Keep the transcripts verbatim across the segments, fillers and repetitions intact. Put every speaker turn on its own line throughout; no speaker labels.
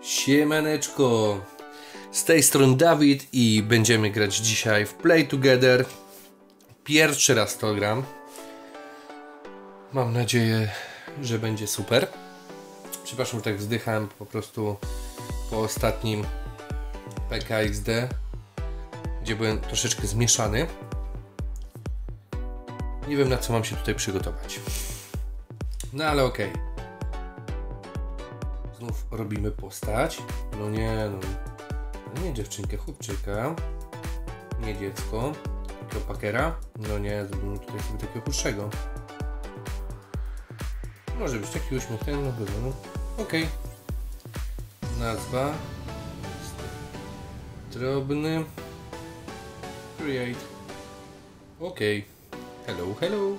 Siemaneczko, z tej strony Dawid i będziemy grać dzisiaj w Play Together. Pierwszy raz to gram. Mam nadzieję, że będzie super. Przepraszam, że tak wzdychałem po prostu po ostatnim P K X D, gdzie byłem troszeczkę zmieszany. Nie wiem, na co mam się tutaj przygotować. No ale okej. Okay. Znów robimy postać. No nie, no nie dziewczynkę, chłopczyka. Nie dziecko. Takiego pakera. No nie, zrobimy tutaj sobie takiego chudszego. Może być taki uśmiech, ten no chyba, no. Okej. Okay. Nazwa. Drobny. Create. Okej. Okay. Hello, hello.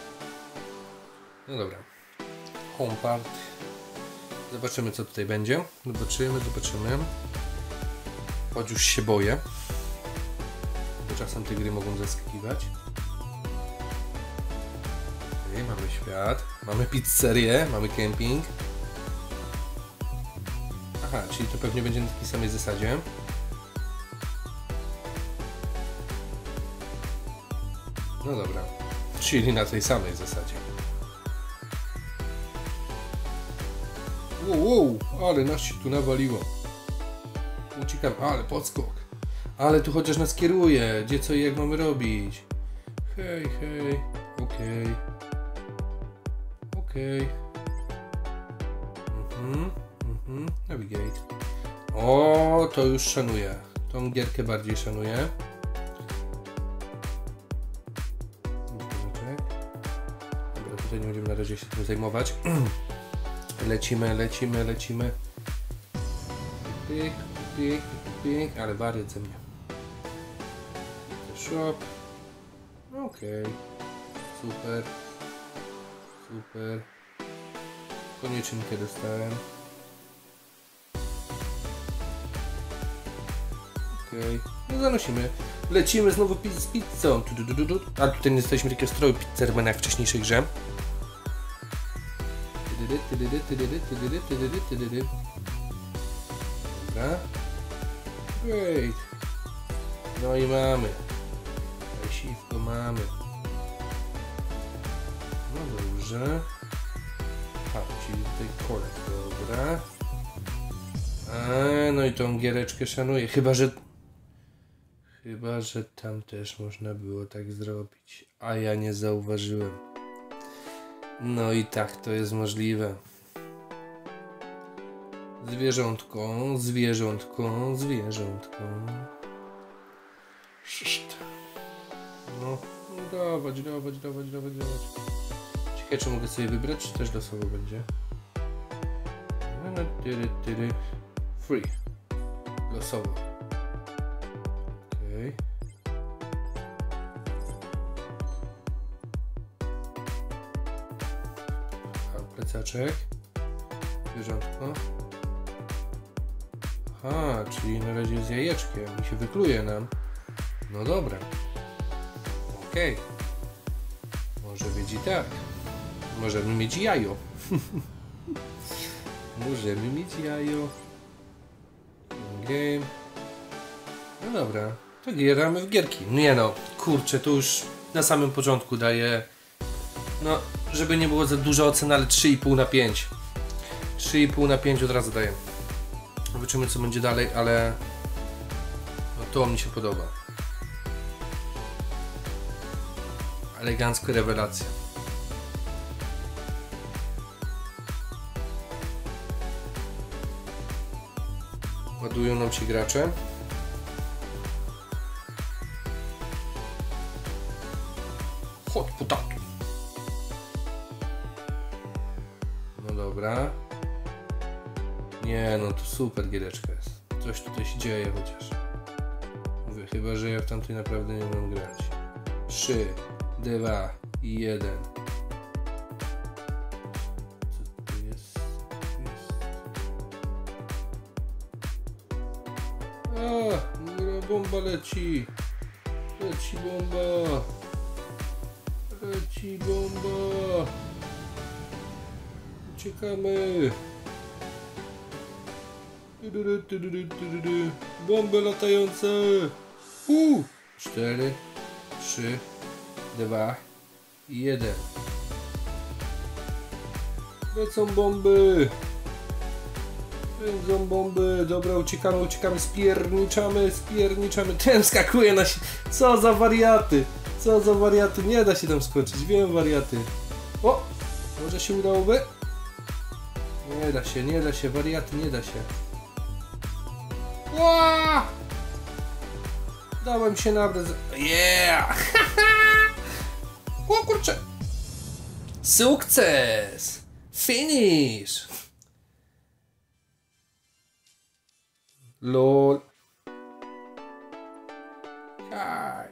No dobra. Home part. Zobaczymy, co tutaj będzie. Zobaczymy, zobaczymy. Choć już się boję. Bo czasem te gry mogą zaskakiwać. Okay, mamy świat. Mamy pizzerię. Mamy camping. Aha, czyli to pewnie będzie na takiej samej zasadzie. No dobra. Czyli na tej samej zasadzie. Wow, wow, ale nas się tu nawaliło. Uciekam, ale podskok. Ale tu chociaż nas kieruje. Gdzie, co i jak mamy robić. Hej, hej. Okej. Okay. Okej. Okay. Mhm, mhm. Navigate. O, to już szanuję. Tą gierkę bardziej szanuję. Dobra, tutaj nie będziemy na razie się tym zajmować. Lecimy, lecimy, lecimy. Pik, pik, pik, ale wariat ze mnie. Shop. Okej. Okay. Super. Super. Konieczynkę dostałem. Okej. Okay. No zanosimy. Lecimy znowu z pizzą. A tutaj nie jesteśmy takiego stroju pizzermana jak w wcześniejszej grze. Dobra. Great. No i mamy. Siwko mamy. No dobrze. A, czyli tutaj kolek. Dobra. A, no i tą giereczkę szanuję. Chyba, że... Chyba, że tam też można było tak zrobić. A ja nie zauważyłem. No i tak to jest możliwe. Zwierzątko, zwierzątko, zwierzątko. Szt. No, dawać, dawać, dawać, dawać, dawać. Ciekawe, czy mogę sobie wybrać, czy też losowo będzie. Free. Losowo. Okej. Okay. Plecaczek. Zwierzątko. Aha, czyli na razie z jajeczkiem i się wykluje nam. No dobra. Okej. Okay. Może być i tak. Możemy mieć jajo. Możemy mieć jajo. Game. No dobra. To gramy w gierki. Nie no, kurczę, to już na samym początku daję. No, żeby nie było za duża ocena, ale trzy i pół na pięć. trzy i pół na pięć od razu daję. Zobaczymy, co będzie dalej, ale no, to mi się podoba. Elegancka rewelacja. Ładują nam się gracze. Hot potato. No dobra. Nie no, to super giereczka jest. Coś tutaj się dzieje chociaż. Mówię, chyba że ja w tamtej naprawdę nie umiem grać. trzy, dwa i jeden. Co tu jest? jest? A, bomba leci. Leci bomba. Leci bomba. Uciekamy. Bomby latające. Uh. Cztery, trzy, dwa, jeden. Lecą bomby. Lecą bomby. Dobra, uciekamy, uciekamy, spierniczamy, spierniczamy. Ten skakuje na się. Co za wariaty. Co za wariaty. Nie da się tam skoczyć. Wiem, wariaty. O! Może się udałoby? Nie da się, nie da się. Wariaty, nie da się. Ła! Dałem się nabrać. Yeah! O kurczę! Sukces! Finish! Lol. Hi.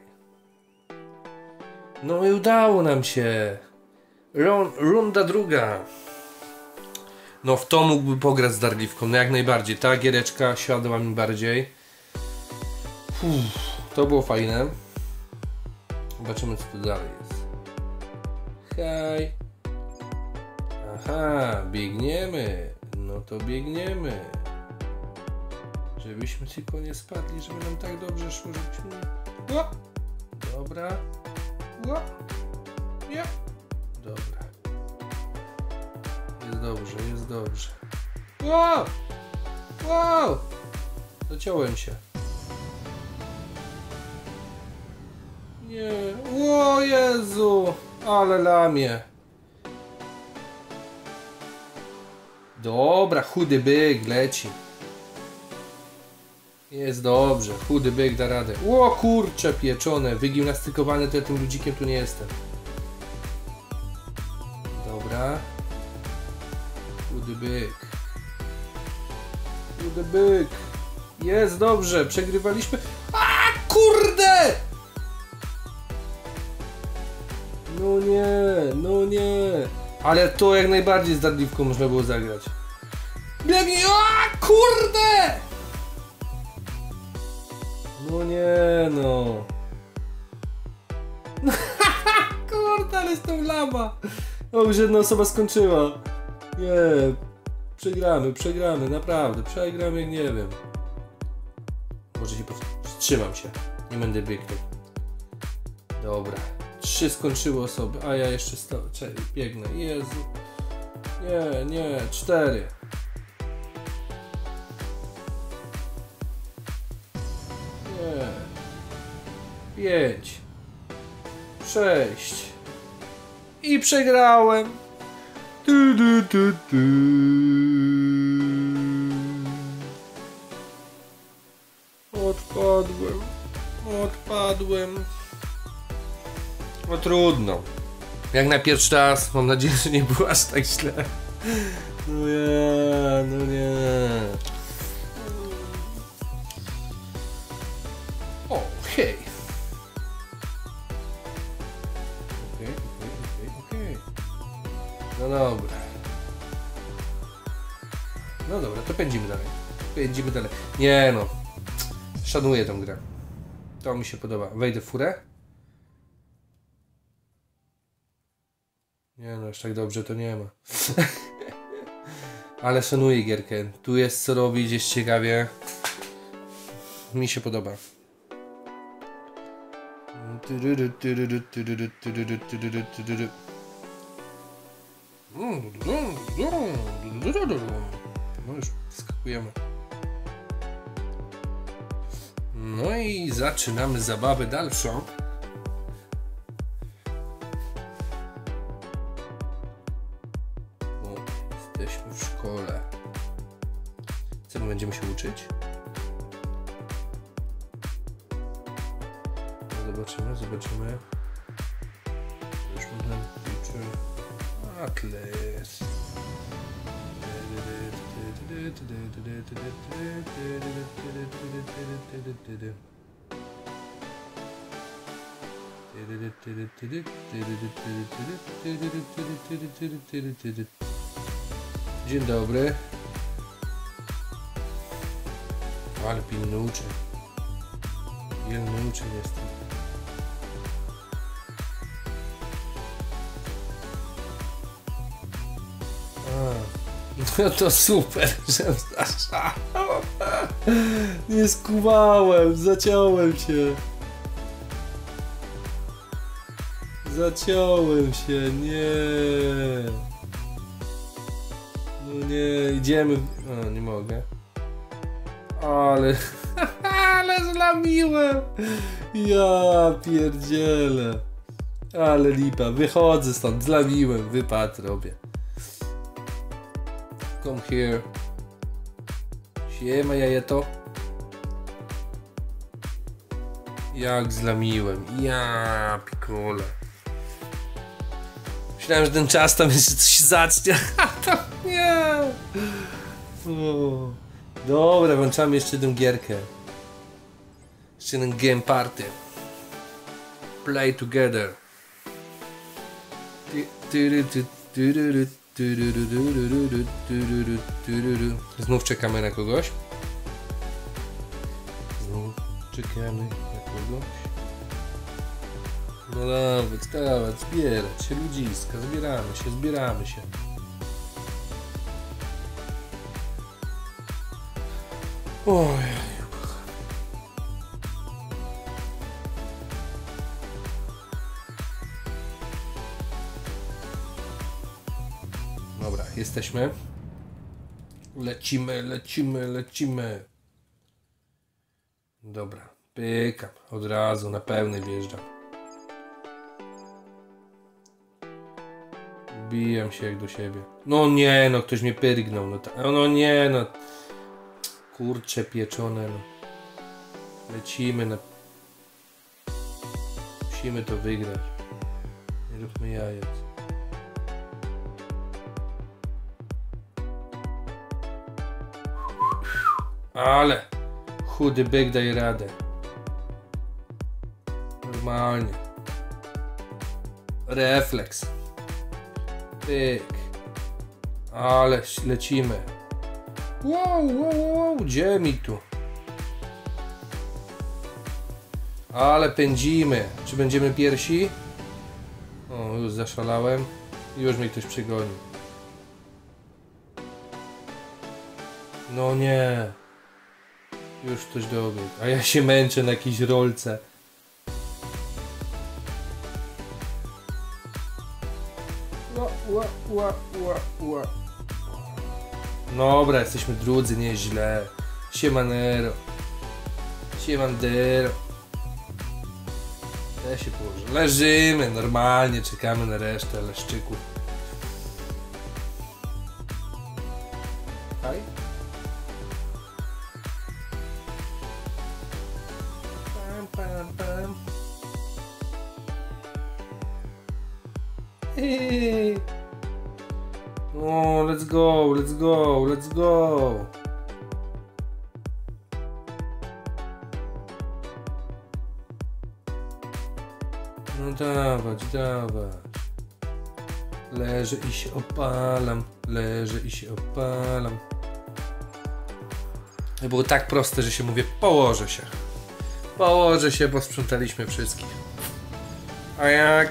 No i udało nam się. Run, runda druga. No w to mógłby pograć z Darliwką, no jak najbardziej. Ta giereczka siadła mi bardziej. Uff, to było fajne. Zobaczymy, co tu dalej jest. Hej. Aha, biegniemy. No to biegniemy. Żebyśmy tylko nie spadli, żeby nam tak dobrze szło, żebyśmy... O! Dobra. O! Nie. Dobra. Jest dobrze, jest dobrze. Wow! Wow! Zaciąłem się. Nie. O Jezu! Ale lamię. Dobra, chudy byk leci. Jest dobrze, chudy byk da radę. O kurcze pieczone, wygimnastykowany, to ja tym ludzikiem tu nie jestem. Dobra. Chudy byk. Chudy byk. Jest dobrze, przegrywaliśmy. A kurde! No nie, no nie. Ale to jak najbardziej z Darliwką można było zagrać. Biegnij, a kurde! No nie no. Kurde, ale jestem lama. O, już jedna osoba skończyła. Nie. Przegramy, przegramy, naprawdę. Przegramy jak nie wiem. Może się powstrzymam się. Nie będę biegnął. Dobra. Trzy skończyły osoby, a ja jeszcze sto... Czekaj, biegnę. Jezu. Nie, nie. Cztery. Nie. Pięć. Sześć. I przegrałem. Tu, tu, tu, tu. Odpadłem. Odpadłem. No trudno. Jak na pierwszy raz, mam nadzieję, że nie było aż tak źle. No nie, no nie. O, hej. Okej, okej, okej, okej. No dobra. No dobra, to pędzimy dalej. Pędzimy dalej. Nie no. Szanuję tę grę. To mi się podoba. Wejdę w furę. Nie no, aż tak dobrze to nie ma. Ale szanuję gierkę. Tu jest co robić, jest ciekawie. Mi się podoba. No już skakujemy. No i zaczynamy zabawę dalszą. Jesteśmy w szkole. Co my będziemy się uczyć? No zobaczymy, zobaczymy. Już można liczyć. Atlas. Dzień dobry. Ale pilny uczeń. Pilny uczeń jestem. A, No to super, że nie skumałem, zaciąłem się. Zaciąłem się, nie. No nie, idziemy. O, nie mogę. Ale, ale zlamiłem. Ja pierdzielę. Ale lipa, wychodzę stąd, zlamiłem, wypad robię. Come here. Siema jajeto. Jak zlamiłem, ja pikole. Myślałem, że ten czas tam jeszcze coś zacznie, a to nie. O. Dobra, włączamy jeszcze jedną gierkę. Jeszcze jeden game party. Play together. Znów czekamy na kogoś. Znów czekamy na kogoś. No dawać, dawać, zbierać się, ludziska, zbieramy się, zbieramy się. Oj. Dobra, jesteśmy. Lecimy, lecimy, lecimy. Dobra, pykam. Od razu na pełny wjeżdżam. Bijam się jak do siebie. No nie, no ktoś mnie pyrgnął. No, ta, no nie, no. Kurcze pieczone, no. Lecimy na... Musimy to wygrać. Nie róbmy jajec. Ale chudy byk daje radę. Normalnie. Refleks. Pyk. Ale lecimy. Wow, wow, wow, gdzie mi tu? Ale pędzimy. Czy będziemy pierwsi? O, już zaszalałem. Już mnie ktoś przegonił. No nie. Już ktoś dobiegł. A ja się męczę na jakiejś rolce. Ła, ła, ła, ła, ła. Dobra, jesteśmy drudzy, nieźle. Siemanero. Siemandero. Ja się położę. Leżymy, normalnie, czekamy na resztę leszczyków. Haj. Pam, pam, pam. Hey. O, let's go, let's go, let's go. No dawać, dawać. Leżę i się opalam, leżę i się opalam. To było tak proste, że się mówię, położę się. Położę się, bo sprzątaliśmy wszystkich. A jak?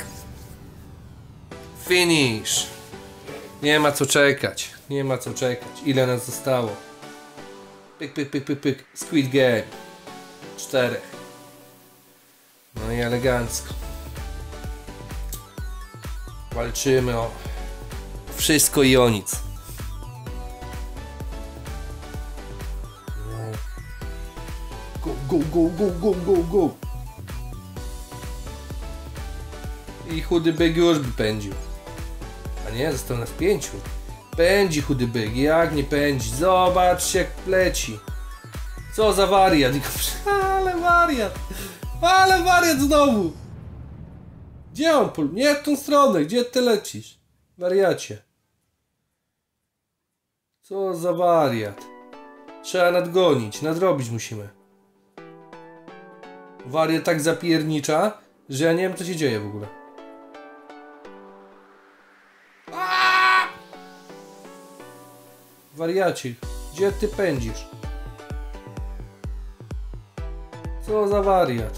Finish. Nie ma co czekać, nie ma co czekać. Ile nas zostało? Pyk, pyk, pyk, pyk, pyk. Squid Game. Czterech. No i elegancko. Walczymy o wszystko i o nic. Go, go, go, go, go, go, go. I chudy byk już by pędził. A nie, został nas pięciu. Pędzi chudy byk, jak nie pędzi. Zobaczcie jak leci. Co za wariat. Ale wariat. Ale wariat znowu. Gdzie on? Nie w tą stronę. Gdzie ty lecisz? Wariacie. Co za wariat. Trzeba nadgonić. Nadrobić musimy. Wariat tak zapiernicza, że ja nie wiem co się dzieje w ogóle. Wariacik, gdzie ty pędzisz? Co za wariat?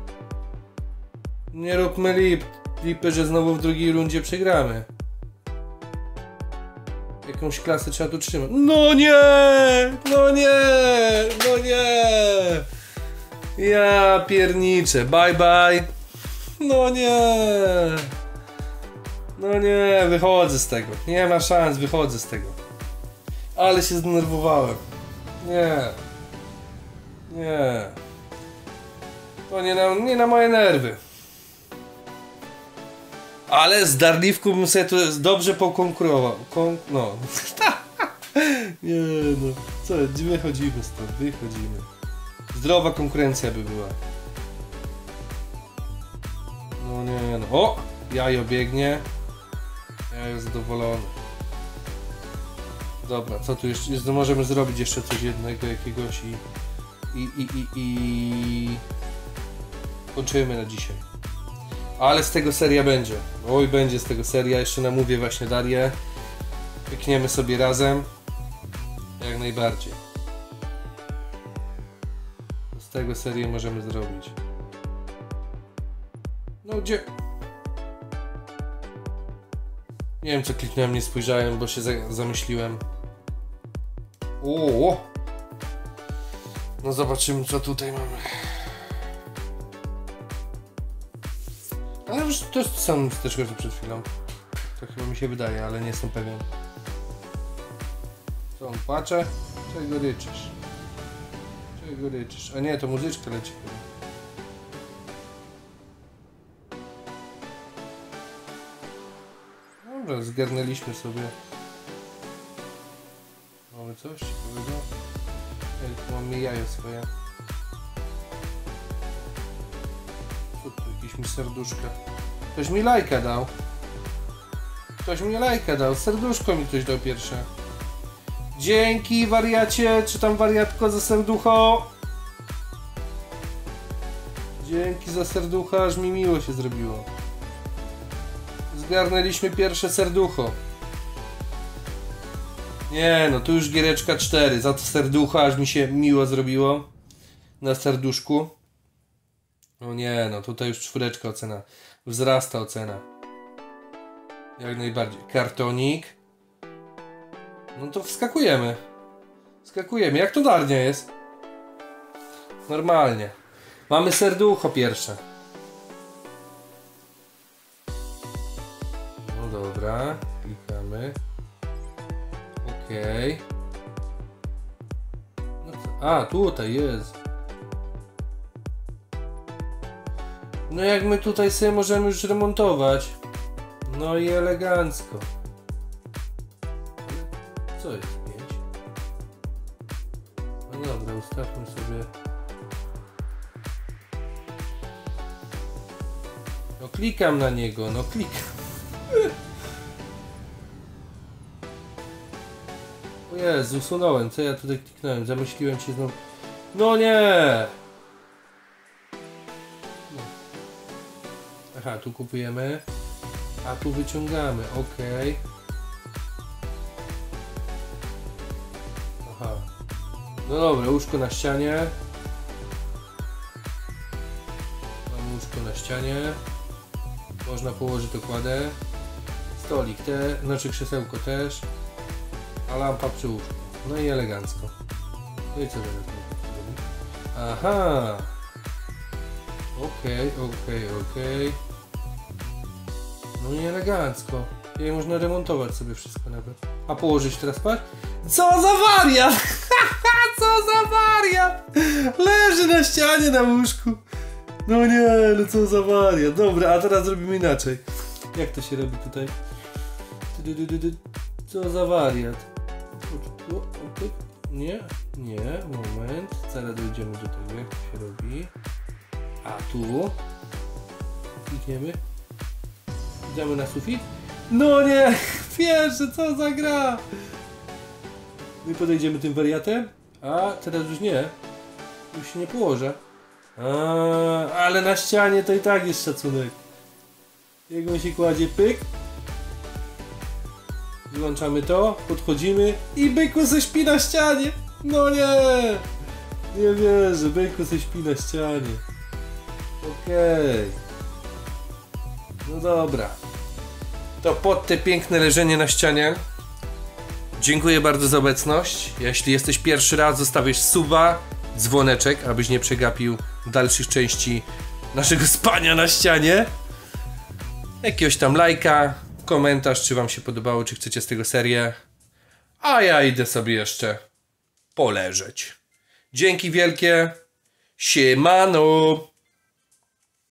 Nie róbmy lip, lipy, że znowu w drugiej rundzie przegramy. Jakąś klasę trzeba tu trzymać. No nie! No nie! No nie! Ja pierniczę. Bye bye. No nie! No nie, wychodzę z tego. Nie ma szans, wychodzę z tego. Ale się zdenerwowałem. Nie. Nie. To nie na, nie na moje nerwy. Ale z Darliwką bym sobie tu dobrze pokonkurował. Kon... No. Nie no. Co, wychodzimy stąd, wychodzimy. Zdrowa konkurencja by była. No nie no. O! Jajo biegnie. Jajo zadowolony. Dobra, co tu jeszcze? Jest, możemy zrobić jeszcze coś jednego jakiegoś i... I, i, i, i... kończymy na dzisiaj. Ale z tego seria będzie. Oj, będzie z tego seria. Jeszcze namówię właśnie Darię. Pykniemy sobie razem. Jak najbardziej. Z tego serię możemy zrobić. No gdzie? Nie wiem co kliknąłem, nie spojrzałem, bo się za zamyśliłem. O! No zobaczymy co tutaj mamy. Ale już to jest sam wsteczkę co przed chwilą. To chyba mi się wydaje, ale nie jestem pewien. Co on płacze? Czego ryczysz? Czego ryczysz? A nie, to muzyczka leci chyba. Dobra, zgarnęliśmy sobie. Mamy coś ciekawego? Ja tu mamy jajo swoje. Co tu? Jakieś mi serduszka. Ktoś mi lajka dał. Ktoś mi lajka dał. Serduszko mi ktoś dał pierwsze. Dzięki wariacie, czy tam wariatko za serducho. Dzięki za serducho, aż mi miło się zrobiło. Zgarnęliśmy pierwsze serducho. Nie no, tu już giereczka cztery. Za to serducho, aż mi się miło zrobiło. Na serduszku. No nie no, tutaj już czwóreczka ocena. Wzrasta ocena. Jak najbardziej. Kartonik. No to wskakujemy. Wskakujemy. Jak to Darnia jest? Normalnie. Mamy serducho pierwsze. No dobra. Klikamy. Okej. No to, a, tutaj jest. No jak my tutaj sobie możemy już remontować. No i elegancko. Co jest pięć? No dobra, ustawmy sobie. No klikam na niego, no klikam. O Jezu, usunąłem, co ja tutaj kliknąłem? Zamyśliłem się znowu. No nie! No. Aha, tu kupujemy. A tu wyciągamy, okej. Okay. Aha. No dobra, łóżko na ścianie. Mamy łóżko na ścianie. Można położyć okładę. Stolik też, znaczy krzesełko też. A lampa przy łóżku. No i elegancko. No i co teraz zrobić? Aha. Okej, okay, okej, okay, okej. Okay. No i elegancko. I można remontować sobie wszystko nawet. A położyć teraz patrz? Co za wariat! Co za wariat! Leży na ścianie na łóżku. No nie, no co za wariat. Dobra, a teraz zrobimy inaczej. Jak to się robi tutaj? Co za wariat? Nie, nie, moment. Zaraz dojdziemy do tego, jak to się robi. A tu klikniemy. Idziemy na sufit. No nie! Pierwsze, co za gra! My podejdziemy tym wariatem. A teraz już nie. Już się nie położę. A, ale na ścianie to i tak jest szacunek. Jak on się kładzie, pyk. Wyłączamy to, podchodzimy i byku se śpi na ścianie. No nie! Nie wierzę, byku se śpi na ścianie. Okej. Okay. No dobra. To pod te piękne leżenie na ścianie Dziękuję bardzo za obecność. Jeśli jesteś pierwszy raz, zostawisz suba, dzwoneczek, abyś nie przegapił dalszych części naszego spania na ścianie. Jakiegoś tam lajka, komentarz, czy wam się podobało, czy chcecie z tego serię. A ja idę sobie jeszcze poleżeć. Dzięki wielkie. Siemano.